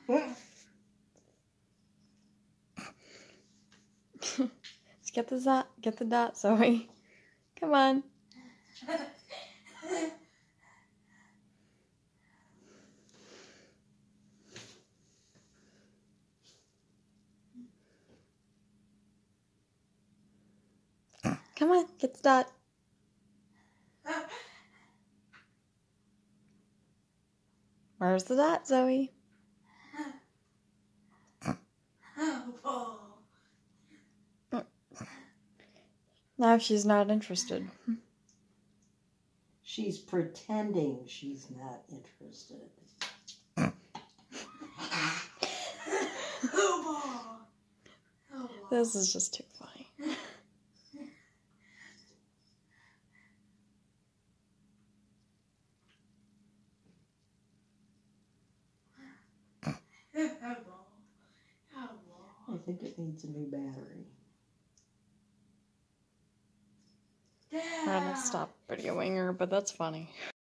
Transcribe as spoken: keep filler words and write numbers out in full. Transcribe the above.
Let's get the dot. Get the dot, Zoe. Come on. Come on, get the dot. Where's the dot, Zoe? Now she's not interested. She's pretending she's not interested. This is just too funny. I think it needs a new battery. I'm gonna stop videoing her, but that's funny.